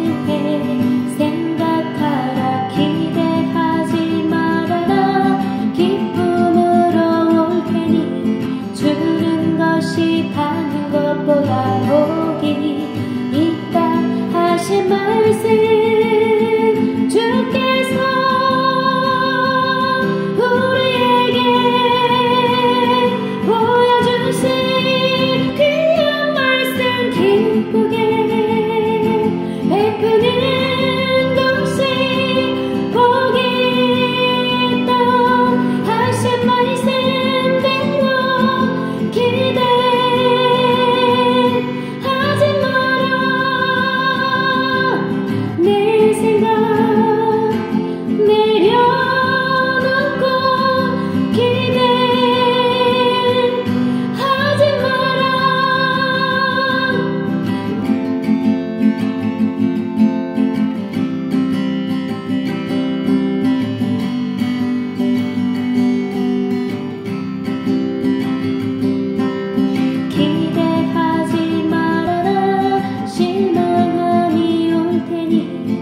가능해. 생각하라. 기대하지 말아라. 기쁨으로 올 테니 주는 것이 받는 것보다 복이 있다 하신 말씀, 주께서 우리에게 보여주신 귀한 말씀 기쁘게 베푸는 것이 복이 있다 하신 말씀대로 기대하지 마라. 내 생각 내려놓고 기대하지 마라. 기대하지 말아라. 실망함이 올 테니